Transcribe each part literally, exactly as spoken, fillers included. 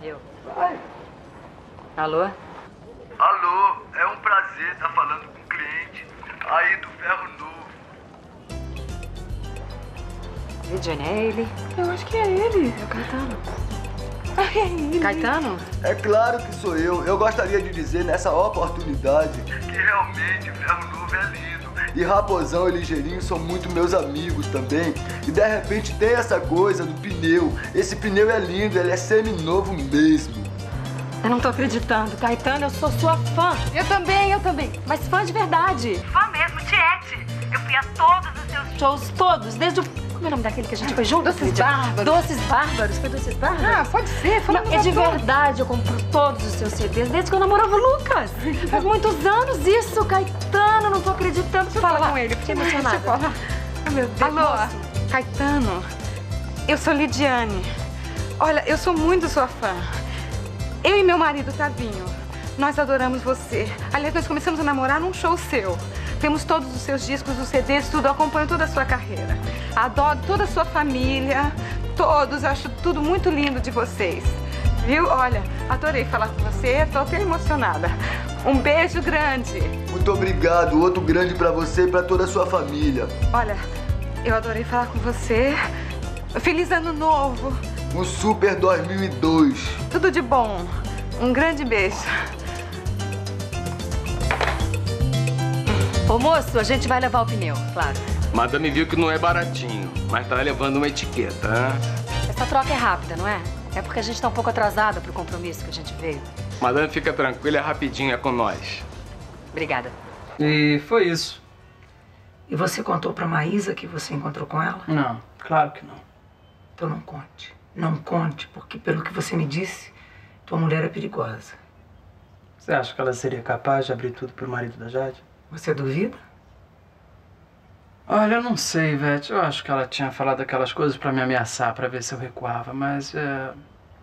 Eu. Vai. Alô? Alô, é um prazer estar falando com o cliente aí do Ferro Novo. E Johnny, é ele? Eu acho que é ele. É o Caetano. Ai, é ele. Caetano? É claro que sou eu. Eu gostaria de dizer nessa oportunidade que realmente o Ferro Novo é lindo. E Raposão e Ligeirinho são muito meus amigos também. E de repente tem essa coisa do pneu. Esse pneu é lindo, ele é semi-novo mesmo. Eu não tô acreditando. Caetano, eu sou sua fã. Eu também, eu também. Mas fã de verdade. Fã mesmo, Tiete. Eu fui a todos os seus Shows todos, desde o... Como é o nome daquele que a gente foi junto? Doces Bárbaros. Doces Bárbaros. Foi Doces Bárbaros? Ah, pode ser. Não, é de verdade, eu compro todos os seus C Ds desde que eu namorava o Lucas. Faz muitos anos isso, Caetano, não tô acreditando. Deixa eu Fala falar com ele. Fiquei emocionada. Deixa eu falar. Ai, meu Deus. Alô, moço. Caetano. Eu sou Lidiane. Olha, eu sou muito sua fã. Eu e meu marido, Tavinho, nós adoramos você. Aliás, nós começamos a namorar num show seu. Temos todos os seus discos, os C Ds, tudo. Eu acompanho toda a sua carreira. Adoro toda a sua família. Todos. Acho tudo muito lindo de vocês. Viu? Olha, adorei falar com você. Tô até emocionada. Um beijo grande. Muito obrigado. Outro grande pra você e pra toda a sua família. Olha, eu adorei falar com você. Feliz Ano Novo. Um super dois mil e dois. Tudo de bom. Um grande beijo. Ô, moço, a gente vai levar o pneu, claro. Madame viu que não é baratinho, mas tá levando uma etiqueta, hein? Essa troca é rápida, não é? É porque a gente tá um pouco atrasada pro compromisso que a gente veio. Madame, fica tranquila, é rapidinho, é com nós. Obrigada. E foi isso. E você contou pra Maísa que você encontrou com ela? Não, claro que não. Então não conte. Não conte, porque pelo que você me disse, tua mulher é perigosa. Você acha que ela seria capaz de abrir tudo pro marido da Jade? Você duvida? Olha, eu não sei, Ivete. Eu acho que ela tinha falado aquelas coisas pra me ameaçar, pra ver se eu recuava, mas é...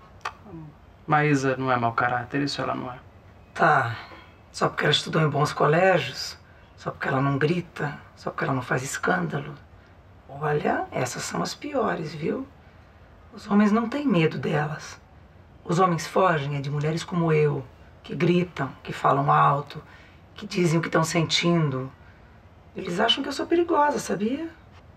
Maísa não é mau caráter, isso ela não é. Tá. Só porque ela estudou em bons colégios? Só porque ela não grita? Só porque ela não faz escândalo? Olha, essas são as piores, viu? Os homens não têm medo delas. Os homens fogem é de mulheres como eu, que gritam, que falam alto, que dizem o que estão sentindo. Eles acham que eu sou perigosa, sabia?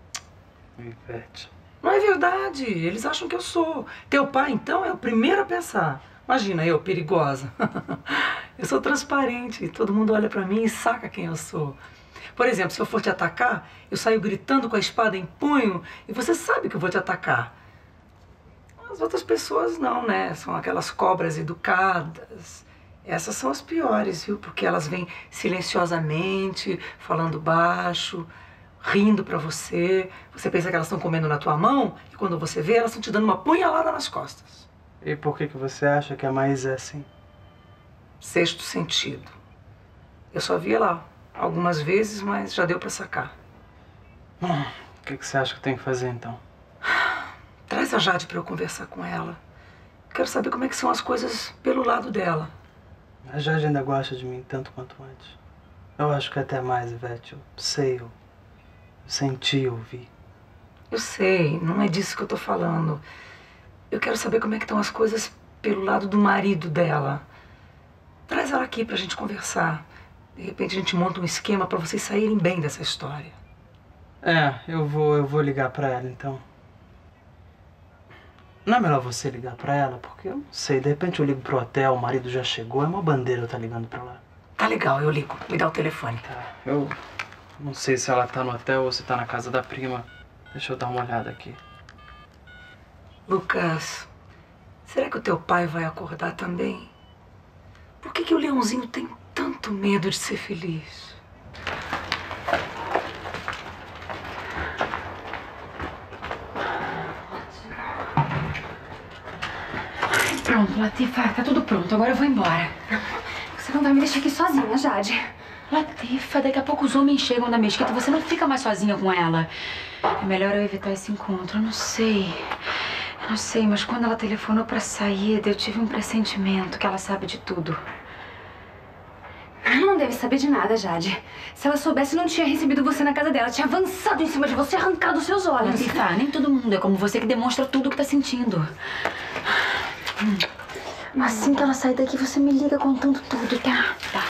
Ivete. Não é verdade. Eles acham que eu sou. Teu pai, então, é o primeiro a pensar. Imagina eu, perigosa. Eu sou transparente. Todo mundo olha pra mim e saca quem eu sou. Por exemplo, se eu for te atacar, eu saio gritando com a espada em punho e você sabe que eu vou te atacar. As outras pessoas não, né? São aquelas cobras educadas. Essas são as piores, viu? Porque elas vêm silenciosamente, falando baixo, rindo pra você. Você pensa que elas estão comendo na tua mão e quando você vê, elas estão te dando uma punhalada nas costas. E por que que você acha que a Maísa é assim? Sexto sentido. Eu só vi ela algumas vezes, mas já deu pra sacar. Hum, o que que você acha que tem que fazer, então? Traz a Jade pra eu conversar com ela. Quero saber como é que são as coisas pelo lado dela. A Jade ainda gosta de mim tanto quanto antes. Eu acho que até mais, Ivete. Eu sei, eu senti, eu vi. Eu sei, não é disso que eu tô falando. Eu quero saber como é que estão as coisas pelo lado do marido dela. Traz ela aqui pra gente conversar. De repente a gente monta um esquema pra vocês saírem bem dessa história. É, eu vou, eu vou ligar pra ela, então. Não é melhor você ligar pra ela? Porque eu não sei, de repente eu ligo pro hotel, o marido já chegou, é uma bandeira eu tá ligando pra lá. Tá legal, eu ligo. Me dá o telefone. Tá, eu não sei se ela tá no hotel ou se tá na casa da prima. Deixa eu dar uma olhada aqui. Lucas, será que o teu pai vai acordar também? Por que que o leãozinho tem tanto medo de ser feliz? Pronto, Latifa, tá tudo pronto. Agora eu vou embora. Você não vai me deixar aqui sozinha, Jade. Latifa, daqui a pouco os homens chegam da mesquita e você não fica mais sozinha com ela. É melhor eu evitar esse encontro. Eu não sei. Eu não sei, mas quando ela telefonou pra saída, eu tive um pressentimento que ela sabe de tudo. Ela não deve saber de nada, Jade. Se ela soubesse, não tinha recebido você na casa dela. Tinha avançado em cima de você e arrancado os seus olhos. Latifa, nem todo mundo é como você que demonstra tudo o que tá sentindo. Hum. Assim que ela sair daqui, você me liga contando tudo, tá? Tá.